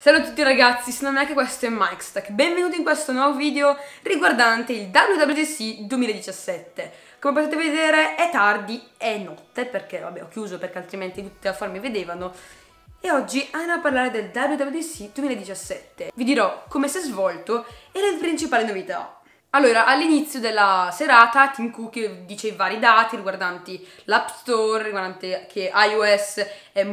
Ciao a tutti ragazzi, sono Mac e questo è Mike. Benvenuti in questo nuovo video riguardante il WWDC 2017. Come potete vedere è tardi, è notte, perché vabbè ho chiuso perché altrimenti tutti a fuori mi vedevano. E oggi andiamo a parlare del WWDC 2017. Vi dirò come si è svolto e le principali novità. Allora, all'inizio della serata Tim Cook dice i vari dati riguardanti l'App Store, riguardante che iOS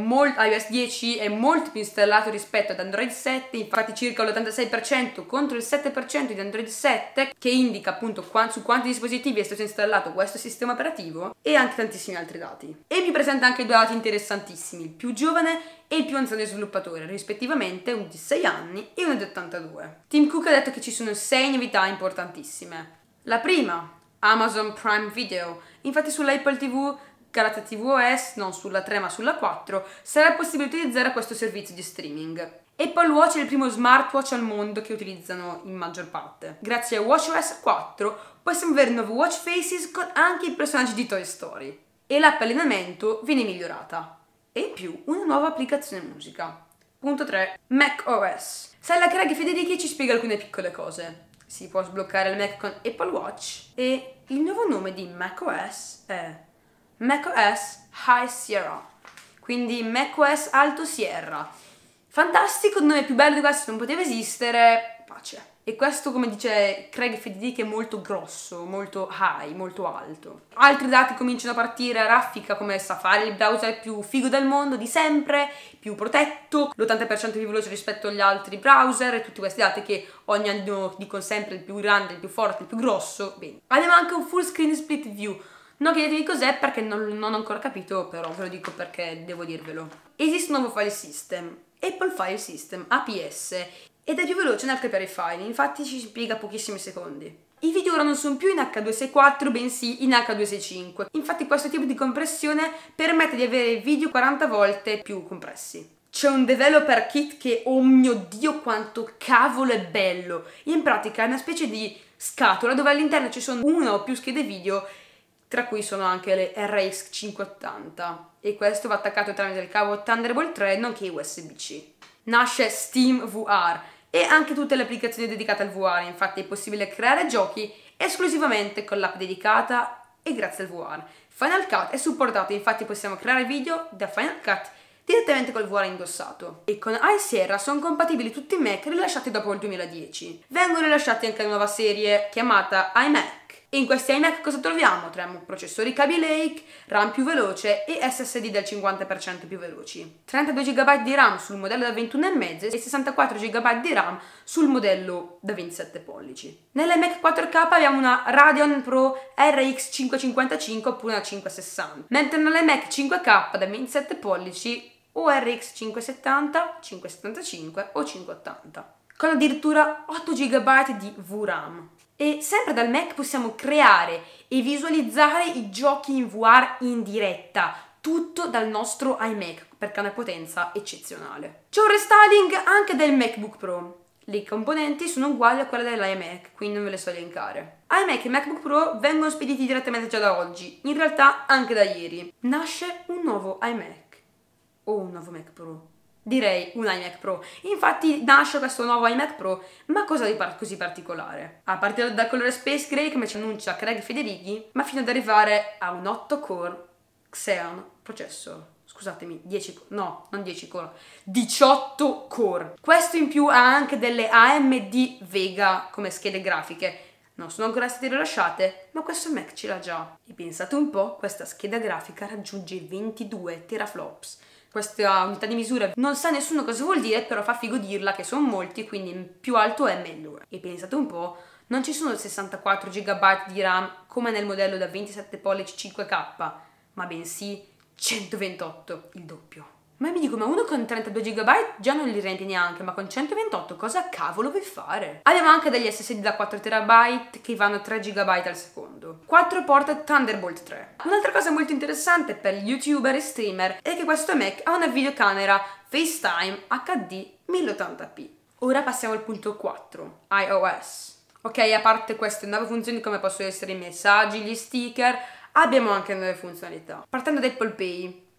10 è molto più installato rispetto ad Android 7, infatti circa l'86% contro il 7% di Android 7, che indica appunto su quanti dispositivi è stato installato questo sistema operativo, e anche tantissimi altri dati. E mi presenta anche due dati interessantissimi, il più giovane e il più anziano sviluppatore, rispettivamente uno di 6 anni e uno di 82. Tim Cook ha detto che ci sono 6 novità importantissime. La prima, Amazon Prime Video. Infatti sull'Apple TV, grazie a tvOS, non sulla 3 ma sulla 4, sarà possibile utilizzare questo servizio di streaming. Apple Watch è il primo smartwatch al mondo che utilizzano in maggior parte. Grazie a WatchOS 4 possiamo avere nuovi watch faces con anche i personaggi di Toy Story. E l'app allenamento viene migliorata. E in più una nuova applicazione musica. Punto 3. macOS. Sala Craig Federici ci spiega alcune piccole cose. Si può sbloccare il Mac con Apple Watch e il nuovo nome di macOS è macOS High Sierra, quindi macOS Alto Sierra. Fantastico, il nome più bello di questo non poteva esistere, pace. E questo, come dice Craig Federici, è molto grosso, molto high, molto alto. Altri dati cominciano a partire a raffica, come Safari, il browser più figo del mondo di sempre, più protetto, l'80% più veloce rispetto agli altri browser, e tutti questi dati che ogni anno dicono sempre il più grande, il più forte, il più grosso. Bene. Abbiamo anche un full screen split view. Non chiedetevi cos'è perché non ho ancora capito, però ve lo dico perché devo dirvelo. Esiste un nuovo file system, Apple File System, APS, ed è più veloce nel capire i file, infatti ci spiega pochissimi secondi. I video ora non sono più in H264 bensì in H265, infatti questo tipo di compressione permette di avere video 40 volte più compressi. C'è un developer kit che, oh mio Dio quanto cavolo è bello, in pratica è una specie di scatola dove all'interno ci sono una o più schede video, tra cui sono anche le RX 580, e questo va attaccato tramite il cavo Thunderbolt 3 nonché USB-C. Nasce SteamVR e anche tutte le applicazioni dedicate al VR, infatti è possibile creare giochi esclusivamente con l'app dedicata e grazie al VR. Final Cut è supportato, infatti possiamo creare video da Final Cut direttamente col VR indossato. E con High Sierra sono compatibili tutti i Mac rilasciati dopo il 2010. Vengono rilasciati anche la nuova serie chiamata iMac. E in questi iMac cosa troviamo? Troviamo processori Kaby Lake, RAM più veloce e SSD del 50% più veloci. 32 GB di RAM sul modello da 21,5 e 64 GB di RAM sul modello da 27 pollici. Nell'iMac 4K abbiamo una Radeon Pro RX 555 oppure una 560, mentre nell'iMac 5K da 27 pollici o RX 570, 575 o 580, con addirittura 8 GB di VRAM. E sempre dal Mac possiamo creare e visualizzare i giochi in VR in diretta, tutto dal nostro iMac, perché ha una potenza eccezionale. C'è un restyling anche del MacBook Pro. Le componenti sono uguali a quelle dell'iMac, quindi non ve le so elencare. iMac e MacBook Pro vengono spediti direttamente già da oggi, in realtà anche da ieri. Nasce un nuovo iMac o un nuovo Mac Pro. Direi un iMac Pro. Infatti nasce questo nuovo iMac Pro, ma cosa di così particolare? A partire dal colore Space Gray, come ci annuncia Craig Federici, ma fino ad arrivare a un 8-core Xeon processor. Scusatemi, 10 no, non 10 core, 18 core. Questo in più ha anche delle AMD Vega come schede grafiche. Non sono ancora state rilasciate, ma questo Mac ce l'ha già. E pensate un po', questa scheda grafica raggiunge i 22 teraflops. Questa unità di misura non sa nessuno cosa vuol dire, però fa figo dirla che sono molti, quindi più alto è meglio. E pensate un po', non ci sono 64 GB di RAM come nel modello da 27 pollici 5K, ma bensì 128, il doppio. Ma mi dico, ma uno con 32 GB già non li rende neanche, ma con 128 cosa cavolo vuoi fare? Abbiamo anche degli SSD da 4 TB che vanno a 3 GB al secondo. 4 porte Thunderbolt 3. Un'altra cosa molto interessante per gli youtuber e streamer è che questo Mac ha una videocamera FaceTime HD 1080p. Ora passiamo al punto 4, iOS. Ok, a parte queste nuove funzioni come possono essere i messaggi, gli sticker, abbiamo anche nuove funzionalità. Partendo da Apple Pay.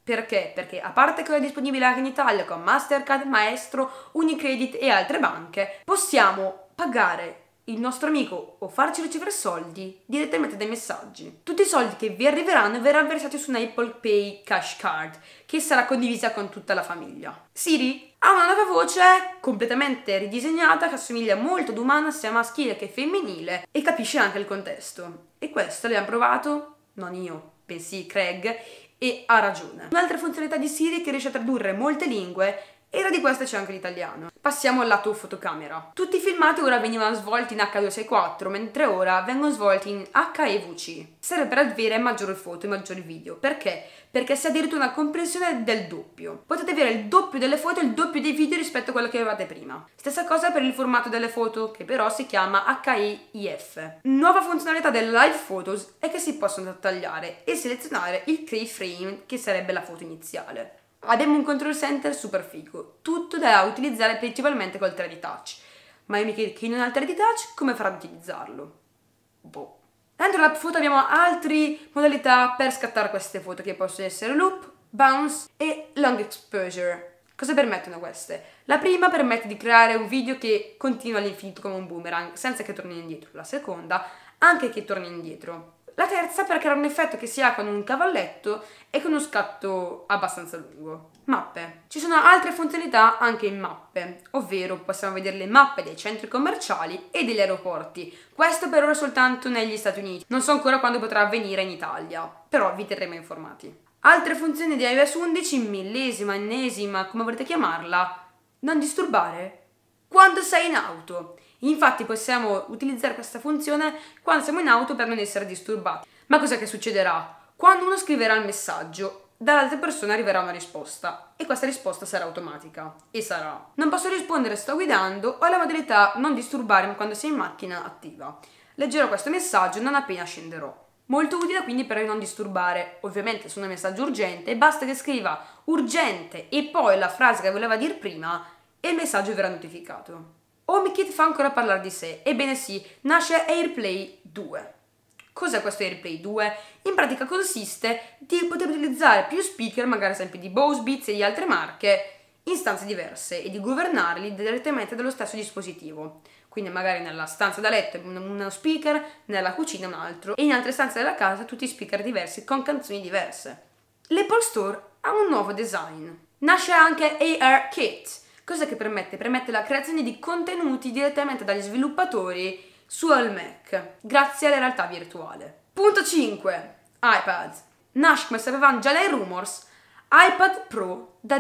Perché? Perché a parte che è disponibile anche in Italia con Mastercard, Maestro, Unicredit e altre banche, possiamo pagare il nostro amico o farci ricevere soldi direttamente dai messaggi. Tutti i soldi che vi arriveranno verranno versati su un Apple Pay Cash Card che sarà condivisa con tutta la famiglia. Siri ha una nuova voce completamente ridisegnata che assomiglia molto ad umana sia maschile che femminile e capisce anche il contesto. E questo l'abbiamo provato, non io, bensì Craig, e ha ragione. Un'altra funzionalità di Siri che riesce a tradurre molte lingue e tra di queste c'è anche l'italiano. Passiamo al lato fotocamera. Tutti i filmati ora venivano svolti in H264, mentre ora vengono svolti in HEVC. Serve per avere maggiori foto e maggiori video. Perché? Perché si ha addirittura una compressione del doppio. Potete avere il doppio delle foto e il doppio dei video rispetto a quello che avevate prima. Stessa cosa per il formato delle foto, che però si chiama HEIF. Nuova funzionalità del Live Photos è che si possono tagliare e selezionare il keyframe, che sarebbe la foto iniziale. Abbiamo un control center super figo, tutto da utilizzare principalmente col 3D Touch. Ma io mi chiedo, chi non ha il 3D Touch, come farà ad utilizzarlo? Boh. Dentro l'app foto abbiamo altre modalità per scattare queste foto, che possono essere loop, bounce e long exposure. Cosa permettono queste? La prima permette di creare un video che continua all'infinito come un boomerang, senza che torni indietro. La seconda, anche che torni indietro. La terza per creare un effetto che si ha con un cavalletto e con uno scatto abbastanza lungo. Mappe. Ci sono altre funzionalità anche in mappe, ovvero possiamo vedere le mappe dei centri commerciali e degli aeroporti. Questo per ora soltanto negli Stati Uniti. Non so ancora quando potrà avvenire in Italia, però vi terremo informati. Altre funzioni di iOS 11, millesima, ennesima, come volete chiamarla, non disturbare quando sei in auto. Infatti possiamo utilizzare questa funzione quando siamo in auto per non essere disturbati. Ma cos'è che succederà? Quando uno scriverà il messaggio, dall'altra persona arriverà una risposta e questa risposta sarà automatica e sarà: non posso rispondere, sto guidando, ho la modalità non disturbare quando sei in macchina attiva. Leggerò questo messaggio non appena scenderò. Molto utile quindi per non disturbare. Ovviamente se è un messaggio urgente basta che scriva urgente e poi la frase che voleva dire prima e il messaggio verrà notificato. HomeKit fa ancora parlare di sé. Ebbene sì, nasce AirPlay 2. Cos'è questo AirPlay 2? In pratica consiste di poter utilizzare più speaker, magari ad esempio di Bose, Beats e di altre marche, in stanze diverse e di governarli direttamente dallo stesso dispositivo. Quindi magari nella stanza da letto uno speaker, nella cucina un altro e in altre stanze della casa tutti speaker diversi con canzoni diverse. L'Apple Store ha un nuovo design. Nasce anche ARKit. Cosa che permette? Permette la creazione di contenuti direttamente dagli sviluppatori su al Mac, grazie alla realtà virtuale. Punto 5. iPad. Nasce, come sapevamo già dai rumors, iPad Pro da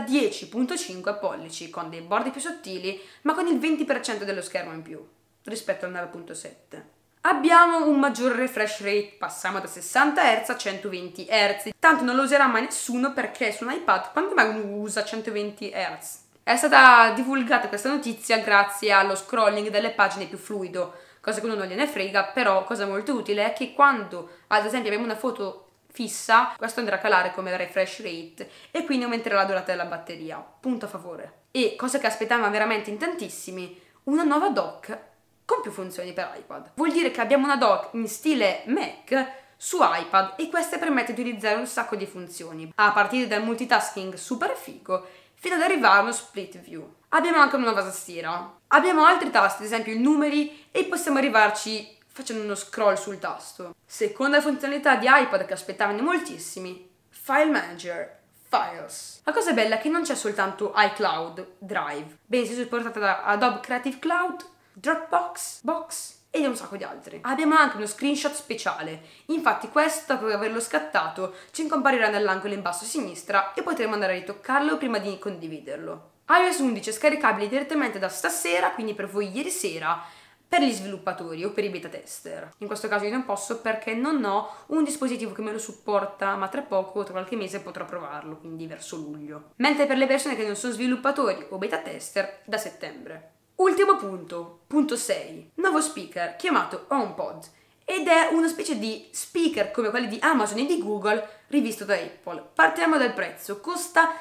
10.5 pollici, con dei bordi più sottili, ma con il 20% dello schermo in più, rispetto al 9.7. Abbiamo un maggiore refresh rate, passiamo da 60 Hz a 120 Hz. Tanto non lo userà mai nessuno perché su un iPad quando mai uno usa 120 Hz? È stata divulgata questa notizia grazie allo scrolling delle pagine più fluido, cosa che uno non gliene frega, però cosa molto utile è che quando ad esempio abbiamo una foto fissa, questo andrà a calare come refresh rate e quindi aumenterà la durata della batteria. Punto a favore. E cosa che aspettavamo veramente in tantissimi, una nuova dock con più funzioni per iPad. Vuol dire che abbiamo una dock in stile Mac su iPad e questa permette di utilizzare un sacco di funzioni, a partire dal multitasking super figo fino ad arrivare a uno split view. Abbiamo anche una nuova tastiera. Abbiamo altri tasti, ad esempio i numeri, e possiamo arrivarci facendo uno scroll sul tasto. Seconda funzionalità di iPad che aspettavano moltissimi, File Manager, Files. La cosa bella è che non c'è soltanto iCloud, Drive, bensì supportata da Adobe Creative Cloud, Dropbox, Box e un sacco di altri. Abbiamo anche uno screenshot speciale, infatti questo, dopo averlo scattato, ci comparirà nell'angolo in basso a sinistra e potremo andare a ritoccarlo prima di condividerlo. iOS 11 è scaricabile direttamente da stasera, quindi per voi ieri sera, per gli sviluppatori o per i beta tester. In questo caso io non posso perché non ho un dispositivo che me lo supporta, ma tra poco, tra qualche mese potrò provarlo, quindi verso luglio. Mentre per le persone che non sono sviluppatori o beta tester, da settembre. Ultimo punto, punto 6, nuovo speaker chiamato HomePod ed è una specie di speaker come quelli di Amazon e di Google rivisto da Apple. Partiamo dal prezzo, costa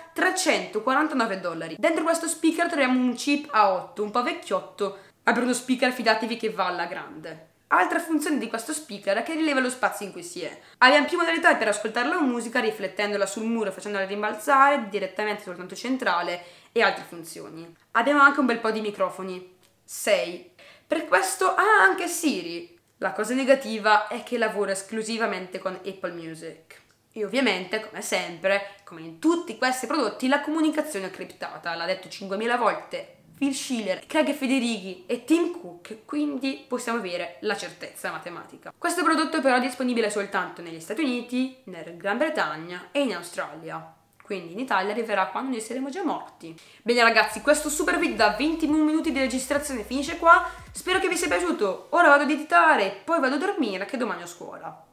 $349. Dentro questo speaker troviamo un chip A8, un po' vecchiotto, ma per uno speaker fidatevi che va alla grande. Altra funzione di questo speaker è che rileva lo spazio in cui si è. Abbiamo più modalità per ascoltare la musica, riflettendola sul muro, facendola rimbalzare direttamente sul tanto centrale e altre funzioni. Abbiamo anche un bel po' di microfoni. 6. Per questo ha anche Siri. La cosa negativa è che lavora esclusivamente con Apple Music. E ovviamente, come sempre, come in tutti questi prodotti, la comunicazione è criptata. L'ha detto 5000 volte Phil Schiller, Craig Federighi e Tim Cook, quindi possiamo avere la certezza matematica. Questo prodotto però è disponibile soltanto negli Stati Uniti, nella Gran Bretagna e in Australia. Quindi in Italia arriverà quando noi saremo già morti. Bene ragazzi, questo super video da 21 minuti di registrazione finisce qua. Spero che vi sia piaciuto. Ora vado ad editare, poi vado a dormire, che domani ho scuola.